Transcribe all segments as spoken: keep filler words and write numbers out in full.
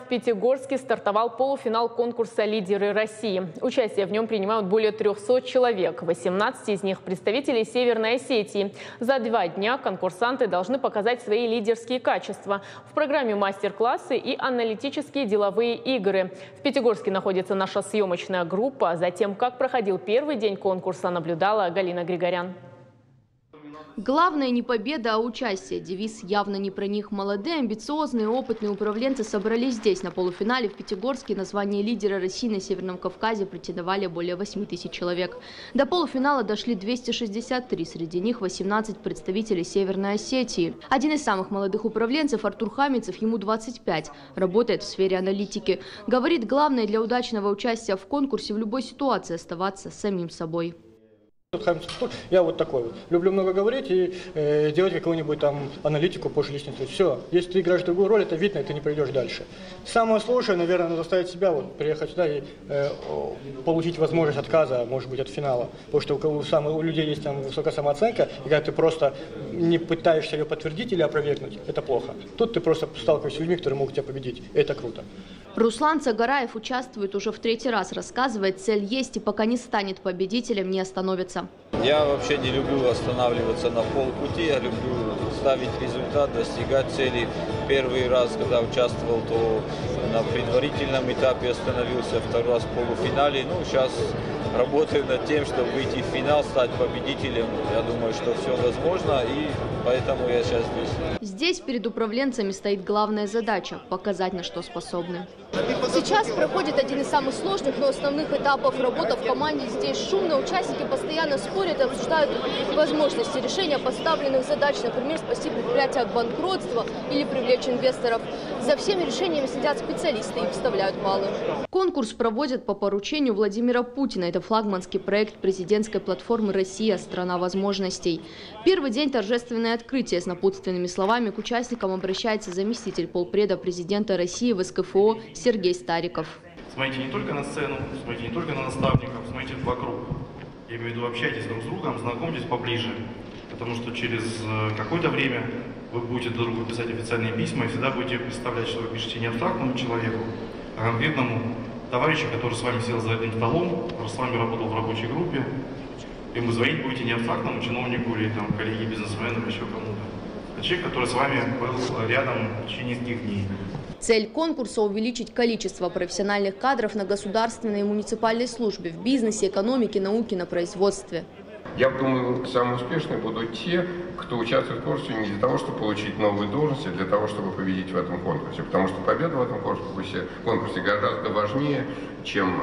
В Пятигорске стартовал полуфинал конкурса «Лидеры России». Участие в нем принимают более трёхсот человек. восемнадцать из них – представители Северной Осетии. За два дня конкурсанты должны показать свои лидерские качества. В программе мастер-классы и аналитические деловые игры. В Пятигорске находится наша съемочная группа. Затем, как проходил первый день конкурса, наблюдала Галина Григорян. Главное не победа, а участие. Девиз явно не про них. Молодые, амбициозные, опытные управленцы собрались здесь. На полуфинале в Пятигорске на звание лидера России на Северном Кавказе претендовали более восьми тысяч человек. До полуфинала дошли двести шестьдесят три, среди них восемнадцать представителей Северной Осетии. Один из самых молодых управленцев, Артур Хамицев, ему двадцать пять, работает в сфере аналитики. Говорит, главное для удачного участия в конкурсе в любой ситуации оставаться самим собой. Я вот такой вот. Люблю много говорить и э, делать какую-нибудь там аналитику по личности. Все. Если ты играешь другую роль, это видно, и ты не пройдешь дальше. Самое сложное, наверное, надо заставить себя вот, приехать сюда и э, получить возможность отказа, может быть, от финала. Потому что у, у, у людей есть там высокая самооценка, и когда ты просто не пытаешься ее подтвердить или опровергнуть, это плохо. Тут ты просто сталкиваешься с людьми, которые могут тебя победить. И это круто. Руслан Цагараев участвует уже в третий раз. Рассказывает, цель есть и пока не станет победителем, не остановится. Я вообще не люблю останавливаться на полпути. Я люблю ставить результат, достигать цели. Первый раз, когда участвовал, то на предварительном этапе остановился, второй раз в полуфинале. Ну, сейчас работаю над тем, чтобы выйти в финал, стать победителем. Я думаю, что все возможно, и поэтому я сейчас здесь. Здесь перед управленцами стоит главная задача – показать, на что способны. Сейчас проходит один из самых сложных, но основных этапов работы в команде. Здесь шумно, участники постоянно спорят и обсуждают возможности решения поставленных задач, например, спасти предприятие от банкротства или привлечь инвесторов. За всеми решениями сидят специалисты и вставляют баллы. Конкурс проводят по поручению Владимира Путина. Это флагманский проект президентской платформы «Россия. Страна возможностей». Первый день торжественное открытие. С напутственными словами к участникам обращается заместитель полпреда президента России в эс ка эф о Сергей Стариков. Смотрите не только на сцену, смотрите не только на наставников, смотрите вокруг. Я имею в виду, общайтесь друг с другом, знакомьтесь поближе. Потому что через какое-то время вы будете друг другу писать официальные письма и всегда будете представлять, что вы пишете не абстрактному человеку, а конкретному товарищу, который с вами сел за одним столом, который с вами работал в рабочей группе. И вы звонить будете не абстрактному чиновнику или там, коллеге, бизнесмену, еще кому-то. А человек, который с вами был рядом в течение нескольких дней. Цель конкурса – увеличить количество профессиональных кадров на государственной и муниципальной службе, в бизнесе, экономике, науке, на производстве. Я думаю, самые успешные будут те, кто участвует в конкурсе не для того, чтобы получить новые должности, а для того, чтобы победить в этом конкурсе. Потому что победа в этом конкурсе, конкурсе гораздо важнее, чем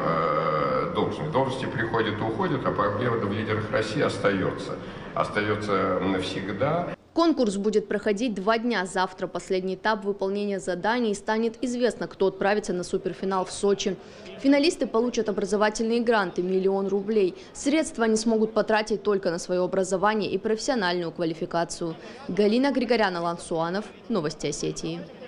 э, должности. Должности приходят и уходят, а победа в лидерах России остается. Остается навсегда. Конкурс будет проходить два дня. Завтра последний этап выполнения заданий, станет известно, кто отправится на суперфинал в Сочи. Финалисты получат образовательные гранты – миллион рублей. Средства они смогут потратить только на свое образование и профессиональную квалификацию. Галина Григорян, Алан Суанов. Новости Осетии.